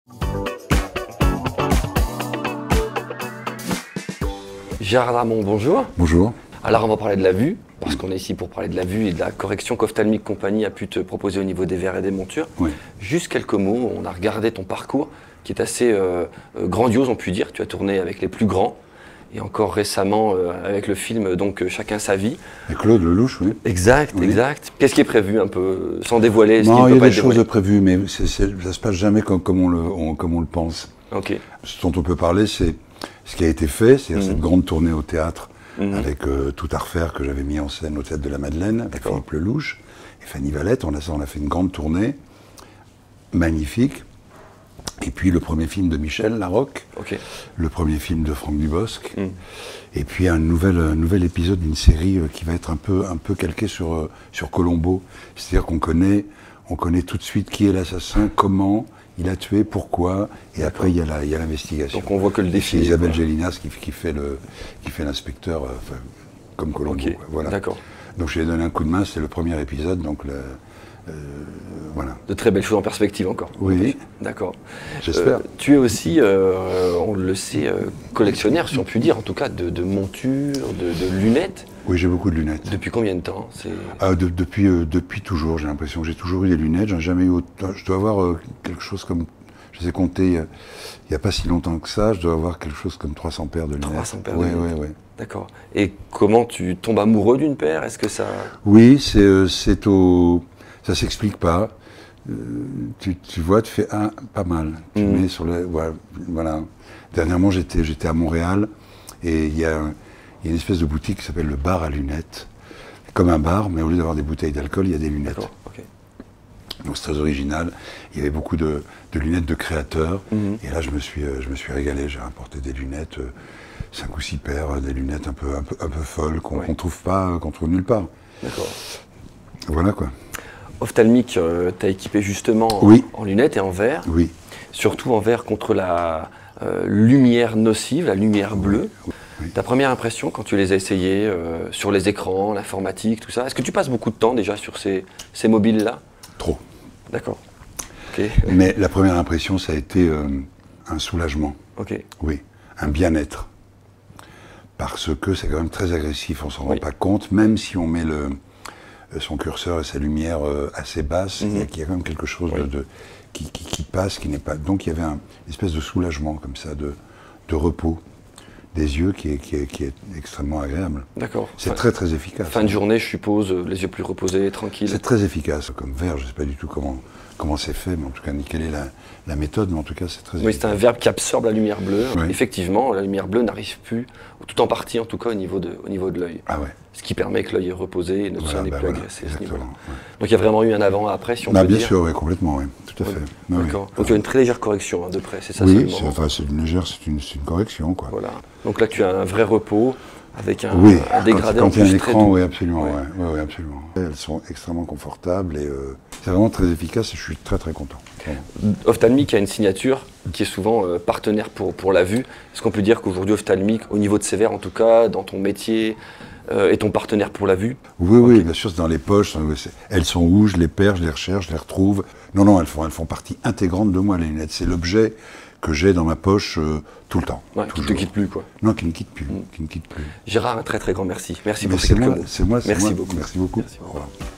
Gérard Darmon, bonjour. Bonjour. Alors on va parler de la vue, parce qu'on est ici pour parler de la vue et de la correction qu'Ophthalmic Company a pu te proposer au niveau des verres et des montures. Oui. Juste quelques mots, on a regardé ton parcours qui est assez grandiose, on peut dire. Tu as tourné avec les plus grands et encore récemment avec le film donc Chacun sa vie. Et Claude Lelouch, oui. Exact, oui. Exact. Qu'est-ce qui est prévu un peu, sans dévoiler? Non, il y a des choses de prévues, mais ça se passe jamais comme on le pense. Ok. Ce dont on peut parler, c'est ce qui a été fait, c'est-à-dire cette grande tournée au théâtre avec Tout à refaire que j'avais mis en scène au Théâtre de la Madeleine, avec Philippe Lelouch et Fanny Valette. On a fait une grande tournée, magnifique. Et puis le premier film de Michel Larocque, le premier film de Franck Dubosc, et puis un nouvel épisode d'une série qui va être un peu calqué sur Colombo. C'est-à-dire qu'on connaît tout de suite qui est l'assassin, comment il a tué, pourquoi, et après il y a l'investigation. Donc on voit que le défi. C'est Isabelle Gélinas qui fait l'inspecteur, comme Colombo. Okay. Voilà. D'accord. Donc je lui ai donné un coup de main, c'est le premier épisode, donc voilà. De très belles choses en perspective encore. Oui. D'accord. J'espère. Tu es aussi, on le sait, collectionneur, si on peut dire, en tout cas, de montures, de lunettes. Oui, j'ai beaucoup de lunettes. Depuis combien de temps? Depuis toujours, j'ai l'impression que j'ai toujours eu des lunettes. J'en ai jamais eu autant. Je dois avoir quelque chose comme, je les ai comptées il n'y a pas si longtemps que ça, je dois avoir quelque chose comme 300 paires de lunettes. 300 paires de lunettes. Oui. D'accord. Et comment tu tombes amoureux d'une paire? Est-ce que ça... Oui, ça s'explique pas. Tu vois, tu fais pas mal. Tu mets sur le, voilà. Dernièrement, j'étais à Montréal et il y a une espèce de boutique qui s'appelle le bar à lunettes, comme un bar, mais au lieu d'avoir des bouteilles d'alcool, il y a des lunettes. Okay. Donc c'est très original. Il y avait beaucoup de lunettes de créateurs. Et là, je me suis régalé. J'ai importé des lunettes, 5 ou 6 paires, des lunettes un peu folles qu'on trouve nulle part. D'accord. Voilà quoi. Ophthalmic t'a équipé justement en lunettes et en verre. Oui. Surtout en verre contre la lumière nocive, la lumière bleue. Oui. Ta première impression quand tu les as essayés sur les écrans, l'informatique, tout ça, est-ce que tu passes beaucoup de temps déjà sur ces mobiles-là? Trop. D'accord. Okay. Mais la première impression, ça a été un soulagement. Ok. Oui, un bien-être. Parce que c'est quand même très agressif, on s'en rend pas compte, même si on met son curseur et sa lumière assez basse, il y a quand même quelque chose qui passe, qui n'est pas... Donc il y avait une espèce de soulagement comme ça, de repos des yeux qui est extrêmement agréable. D'accord. C'est très très efficace. Fin de journée, je suppose, les yeux plus reposés, tranquilles. C'est très efficace comme verre, je ne sais pas du tout comment c'est fait, mais en tout cas, ni quelle est la méthode, mais en tout cas, c'est très efficace. Oui, c'est un verre qui absorbe la lumière bleue. Oui. Effectivement, la lumière bleue n'arrive plus, tout en partie en tout cas, au niveau de l'œil. Ah ouais. Ce qui permet que l'œil est reposé et notre sang n'est plus agressé à ce niveau-là. Ouais. Donc il y a vraiment eu un avant-après, si on peut dire. Bien sûr, oui, complètement, oui, tout à fait. D'accord. Donc il y a une très légère correction de près, c'est ça? Oui, c'est une légère, c'est une correction, quoi. Voilà. Donc là, tu as un vrai repos avec un dégradé quand il y a un écran, très doux. Oui, absolument, oui, absolument. Elles sont extrêmement confortables et c'est vraiment très efficace et je suis très très content. Ophthalmic a une signature qui est souvent partenaire pour la vue. Est-ce qu'on peut dire qu'aujourd'hui Ophthalmic, au niveau de ses verres en tout cas, dans ton métier, est ton partenaire pour la vue? Oui, bien sûr, c'est dans les poches. Elles sont où? Je les perds, je les recherche, je les retrouve. Non, elles font partie intégrante de moi, les lunettes. C'est l'objet que j'ai dans ma poche tout le temps. Ouais, qui ne te quitte plus, quoi. Non, qui ne quitte plus. Qui ne quitte plus. Gérard, un très très grand merci. Merci pour ces quelques mots. C'est moi. Merci beaucoup. Merci beaucoup. Merci beaucoup.